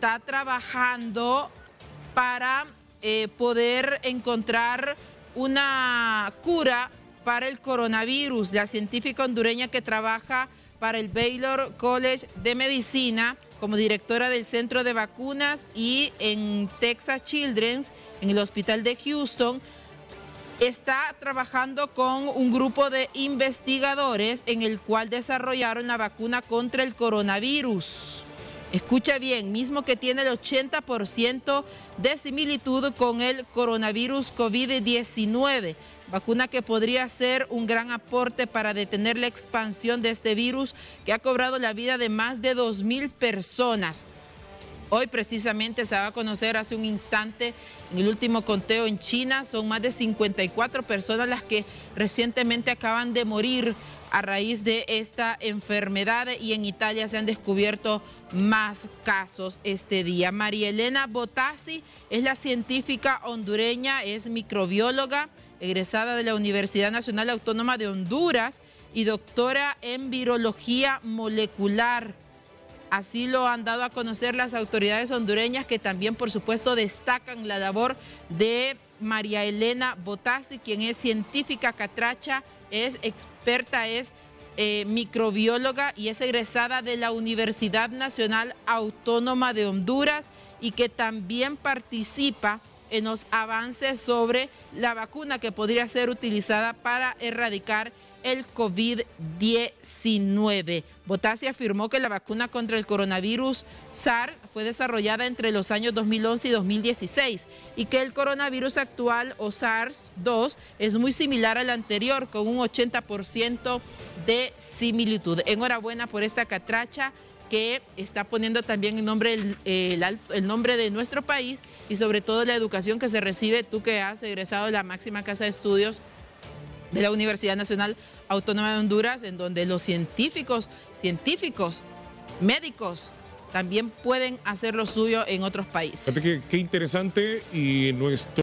está trabajando para poder encontrar una cura para el coronavirus. La científica hondureña que trabaja para el Baylor College de Medicina como directora del Centro de Vacunas y en Texas Children's, en el Hospital de Houston, está trabajando con un grupo de investigadores en el cual desarrollaron la vacuna contra el coronavirus. Escucha bien, mismo que tiene el 80% de similitud con el coronavirus COVID-19, vacuna que podría ser un gran aporte para detener la expansión de este virus que ha cobrado la vida de más de 2.000 personas. Hoy precisamente se va a conocer hace un instante, en el último conteo en China, son más de 54 personas las que recientemente acaban de morir a raíz de esta enfermedad, y en Italia se han descubierto más casos este día. María Elena Botassi es la científica hondureña, es microbióloga, egresada de la Universidad Nacional Autónoma de Honduras y doctora en virología molecular. Así lo han dado a conocer las autoridades hondureñas, que también, por supuesto, destacan la labor de María Elena Botassi, quien es científica catracha, es experta, es microbióloga y es egresada de la Universidad Nacional Autónoma de Honduras, y que también participa en los avances sobre la vacuna que podría ser utilizada para erradicar el COVID-19. Botassi afirmó que la vacuna contra el coronavirus SARS fue desarrollada entre los años 2011 y 2016 y que el coronavirus actual, o SARS-2, es muy similar al anterior, con un 80% de similitud. Enhorabuena por esta catracha que está poniendo también el nombre de nuestro país y sobre todo la educación que se recibe, tú que has egresado de la máxima casa de estudios de la Universidad Nacional Autónoma de Honduras, en donde los científicos, médicos, también pueden hacer lo suyo en otros países. Fíjate qué interesante, y nuestro